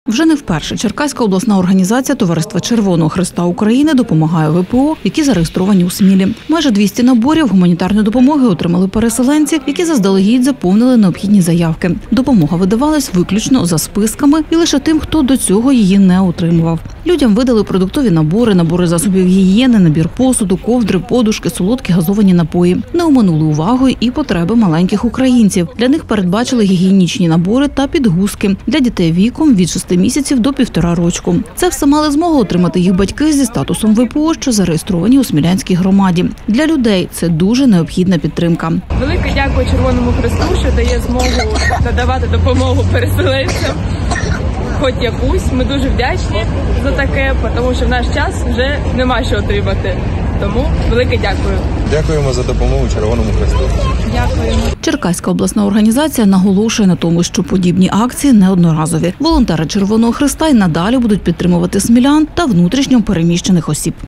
Вже не вперше Черкаська обласна організація Товариства Червоного Хреста України допомагає ВПО, які зареєстровані у Смілі. Майже 200 наборів гуманітарної допомоги отримали переселенці, які заздалегідь заповнили необхідні заявки. Допомога видавалась виключно за списками і лише тим, хто до цього її не отримував. Людям видали продуктові набори засобів гігієни, набір посуду, ковдри, подушки, солодкі газовані напої. Не оминули увагою і потреби маленьких українців. Для них передбачили гігієнічні набори та підгузки для дітей віком від 6 місяців до 1,5 року. Це все мали змогу отримати їх батьки зі статусом ВПО, що зареєстровані у Смілянській громаді. Для людей це дуже необхідна підтримка. Велике дякую Червоному Хресту, що дає змогу надавати допомогу переселенцям. Хоч якусь, ми дуже вдячні за таке, тому що в наш час вже нема що отримати. Тому велике дякую. Дякуємо за допомогу Червоному Хресту. Дякуємо. Черкаська обласна організація наголошує на тому, що подібні акції неодноразові. Волонтери Червоного Хреста й надалі будуть підтримувати смілян та внутрішньо переміщених осіб.